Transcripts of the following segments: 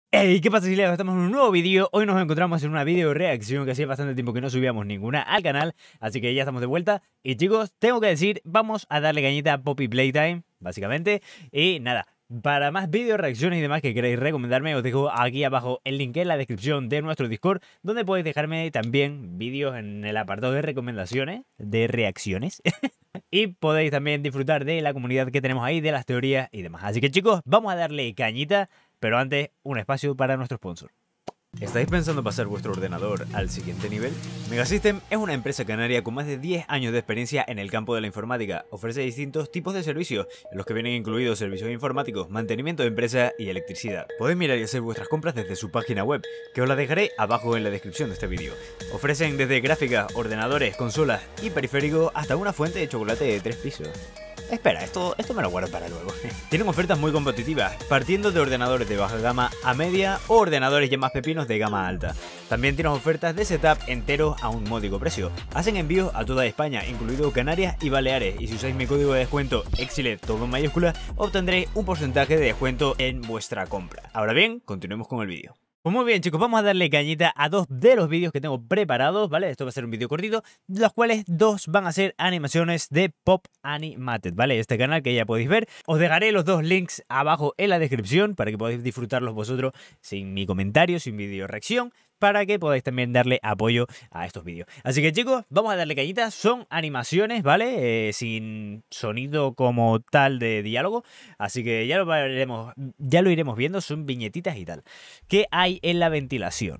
Hey, ¿qué pasa, Silvia? Estamos en un nuevo vídeo. Hoy nos encontramos en una video reacción que hacía bastante tiempo que no subíamos ninguna al canal, así que ya estamos de vuelta. Y chicos, tengo que decir, vamos a darle cañita a Poppy Playtime, básicamente. Y nada, para más vídeos, reacciones y demás que queréis recomendarme, os dejo aquí abajo el link en la descripción de nuestro Discord, donde podéis dejarme también vídeos en el apartado de recomendaciones, de reacciones. Y podéis también disfrutar de la comunidad que tenemos ahí, de las teorías y demás. Así que chicos, vamos a darle cañita. Pero antes, un espacio para nuestro sponsor. ¿Estáis pensando pasar vuestro ordenador al siguiente nivel? Megasystem es una empresa canaria con más de 10 años de experiencia en el campo de la informática. Ofrece distintos tipos de servicios, en los que vienen incluidos servicios informáticos, mantenimiento de empresa y electricidad. Podéis mirar y hacer vuestras compras desde su página web, que os la dejaré abajo en la descripción de este vídeo. Ofrecen desde gráficas, ordenadores, consolas y periféricos hasta una fuente de chocolate de 3 pisos. Espera, esto me lo guardo para luego. Tienen ofertas muy competitivas, partiendo de ordenadores de baja gama a media o ordenadores ya más pepinos de gama alta. También tienen ofertas de setup enteros a un módico precio. Hacen envíos a toda España, incluido Canarias y Baleares, y si usáis mi código de descuento EXILET, todo en mayúscula, obtendréis un porcentaje de descuento en vuestra compra. Ahora bien, continuemos con el vídeo. Pues muy bien, chicos, vamos a darle cañita a dos de los vídeos que tengo preparados, ¿vale? Esto va a ser un vídeo cortito, de los cuales dos van a ser animaciones de Pop Animated, ¿vale? Este canal que ya podéis ver. Os dejaré los dos links abajo en la descripción para que podáis disfrutarlos vosotros sin mi comentario, sin vídeo reacción, para que podáis también darle apoyo a estos vídeos. Así que chicos, vamos a darle cañita. Son animaciones, ¿vale? Sin sonido como tal de diálogo. Así que ya lo iremos viendo. Son viñetitas y tal. ¿Qué hay en la ventilación?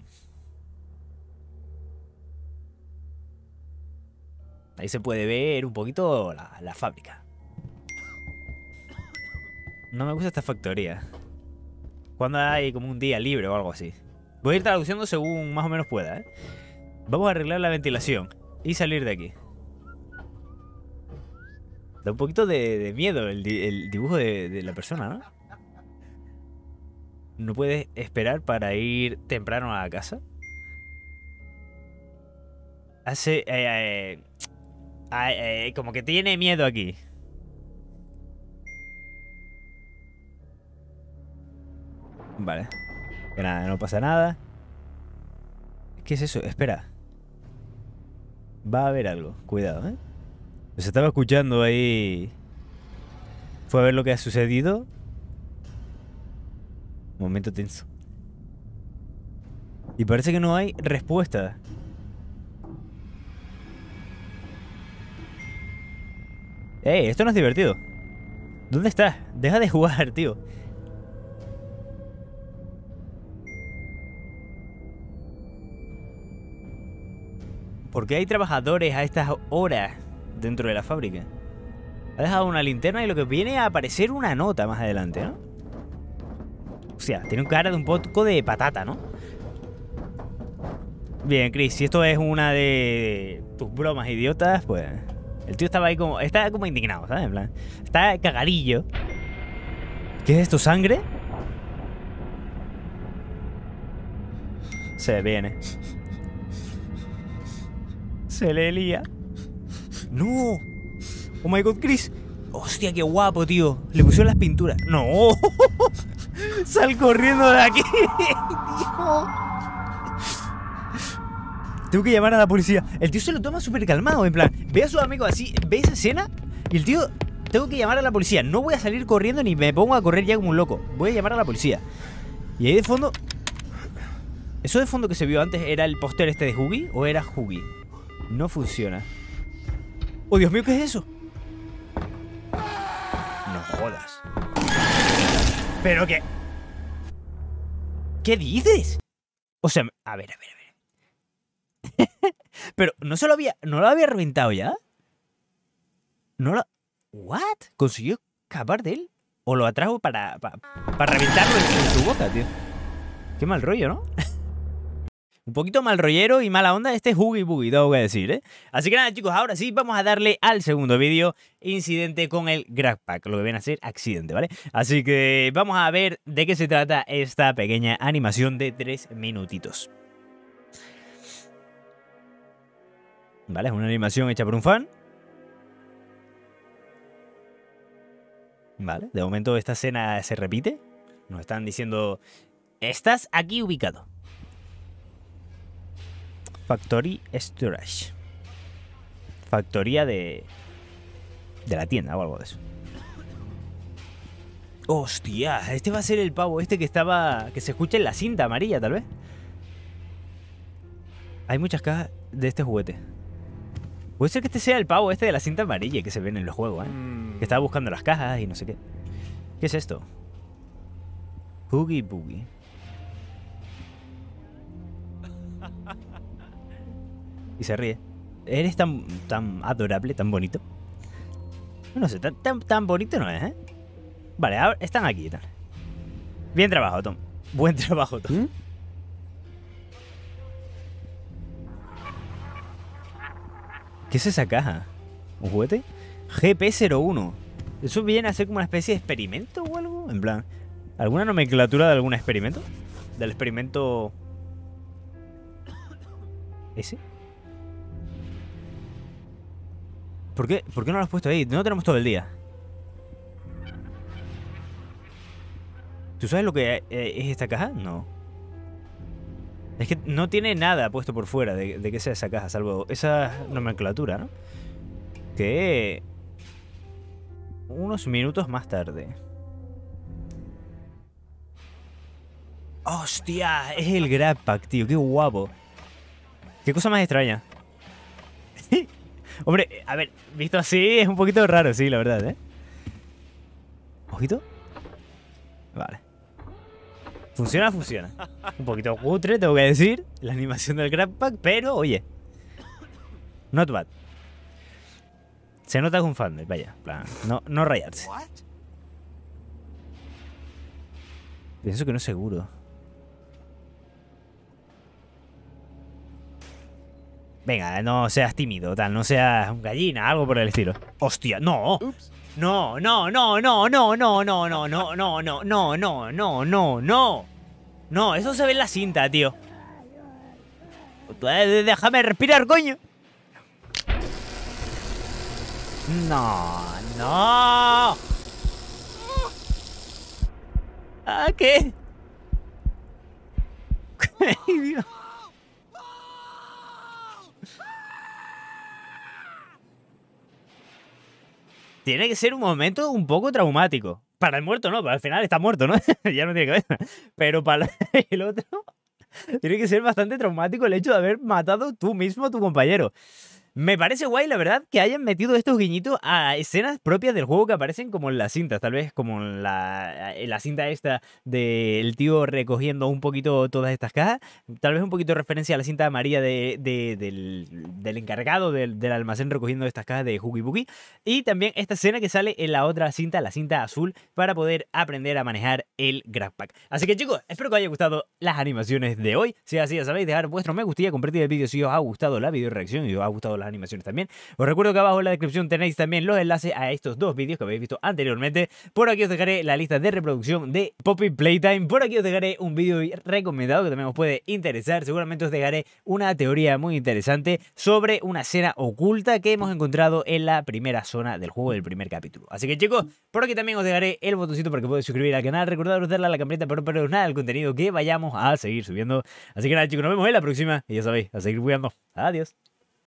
Ahí se puede ver un poquito la fábrica. No me gusta esta factoría. Cuando hay como un día libre o algo así. Voy a ir traduciendo según más o menos pueda, ¿eh? Vamos a arreglar la ventilación y salir de aquí. Da un poquito de miedo el dibujo de la persona, ¿no? No puedes esperar para ir temprano a la casa. Hace... como que tiene miedo aquí. Vale. Que nada, no pasa nada. ¿Qué es eso? Espera. Va a haber algo. Cuidado, ¿eh? Se estaba escuchando ahí. Fue a ver lo que ha sucedido. Momento tenso. Y parece que no hay respuesta. ¡Ey! Esto no es divertido. ¿Dónde estás? Deja de jugar, tío. ¿Por qué hay trabajadores a estas horas dentro de la fábrica? Ha dejado una linterna y lo que viene a aparecer una nota más adelante, ¿no? O sea, tiene un cara de un poco de patata, ¿no? Bien, Chris, si esto es una de tus bromas idiotas, pues... El tío estaba ahí como... Está como indignado, ¿sabes? En plan... Está cagadillo. ¿Qué es esto? ¿Sangre? Se viene. Se le lía. ¡No! ¡Oh my god, Chris! ¡Hostia, qué guapo, tío! Le pusieron las pinturas. ¡No! ¡Sal corriendo de aquí! ¡Tío! Tengo que llamar a la policía. El tío se lo toma súper calmado. En plan, ve a sus amigos así, ve esa escena y el tío... Tengo que llamar a la policía. No voy a salir corriendo ni me pongo a correr ya como un loco. Voy a llamar a la policía. Y ahí de fondo... ¿Eso de fondo que se vio antes era el póster este de Huggy o era Huggy? No funciona. ¡Oh, Dios mío! ¿Qué es eso? No jodas. ¿Pero qué? ¿Qué dices? O sea, a ver. Pero no lo había reventado ya. No lo... ¿What? ¿Consiguió escapar de él? ¿O lo atrajo para reventarlo en su boca, tío? Qué mal rollo, ¿no? Un poquito mal rollero y mala onda este Huggy Buggy, tengo que decir, ¿eh? Así que nada, chicos, ahora sí vamos a darle al segundo vídeo. Incidente con el Grab Pack, lo que viene a ser accidente, ¿vale? Así que vamos a ver de qué se trata esta pequeña animación de 3 minutitos. Vale, es una animación hecha por un fan. Vale, de momento esta escena se repite. Nos están diciendo Estás aquí ubicado. Factory Storage. Factoría de la tienda o algo de eso. Hostia, este va a ser el pavo este que se escucha en la cinta amarilla, tal vez. Hay muchas cajas de este juguete. Puede ser que este sea el pavo este de la cinta amarilla que se ven en los juegos, ¿eh? Que estaba buscando las cajas y no sé qué. ¿Qué es esto? Boogie Boogie. Y se ríe. Eres tan adorable, tan bonito. No sé, tan bonito no es, ¿eh? Vale, ahora están aquí. Tal. Bien trabajado, Tom. Buen trabajo, Tom. ¿Qué es esa caja? ¿Un juguete? GP01. ¿Eso viene a ser como una especie de experimento o algo? En plan, ¿alguna nomenclatura de algún experimento? ¿Del experimento... ese? ¿Por qué no lo has puesto ahí? No tenemos todo el día. ¿Tú sabes lo que es esta caja? No. Es que no tiene nada puesto por fuera de que sea esa caja, salvo esa nomenclatura, ¿no? Que... unos minutos más tarde. ¡Hostia! Es el Grab Pack, tío. ¡Qué guapo! ¡Qué cosa más extraña! Hombre, a ver, visto así es un poquito raro, sí, la verdad, ¿eh? ¿Ojito? Vale. Funciona. Un poquito cutre, tengo que decir, la animación del Grab Pack, pero, oye, not bad. Se nota que un fan, vaya, plan, no rayarse. Pienso que no es seguro. Venga, no seas tímido, tal, no seas un gallina, algo por el estilo. ¡Hostia! ¡No! No, no, no, no, no, no, no, no, no, no, no, no, no, no, no, no. No, eso se ve en la cinta, tío. Déjame respirar, coño. No, no. ¿Ah, qué? Ay, Dios. Tiene que ser un momento un poco traumático. Para el muerto no, para el final está muerto, ¿no? Ya no tiene cabeza. Pero para el otro tiene que ser bastante traumático el hecho de haber matado tú mismo a tu compañero. Me parece guay, la verdad, que hayan metido estos guiñitos a escenas propias del juego que aparecen como en las cintas, tal vez como en la cinta esta del tío recogiendo un poquito todas estas cajas, tal vez un poquito de referencia a la cinta amarilla del encargado del almacén recogiendo estas cajas de Huggy Buggy, y también esta escena que sale en la otra cinta, la cinta azul, para poder aprender a manejar el Grab Pack. Así que chicos, espero que os haya gustado las animaciones de hoy. Si es así, ya sabéis, dejar vuestro me gustaría, compartir el vídeo si os ha gustado la video reacción y os ha gustado las animaciones también. Os recuerdo que abajo en la descripción tenéis también los enlaces a estos dos vídeos que habéis visto anteriormente. Por aquí os dejaré la lista de reproducción de Poppy Playtime. Por aquí os dejaré un vídeo recomendado que también os puede interesar. Seguramente os dejaré una teoría muy interesante sobre una escena oculta que hemos encontrado en la primera zona del juego del primer capítulo. Así que chicos, por aquí también os dejaré el botoncito para que podáis suscribir al canal. Recordaros darle a la campanita para no perderos nada del contenido que vayamos a seguir subiendo. Así que nada chicos, nos vemos en la próxima y ya sabéis, a seguir jugando. Adiós.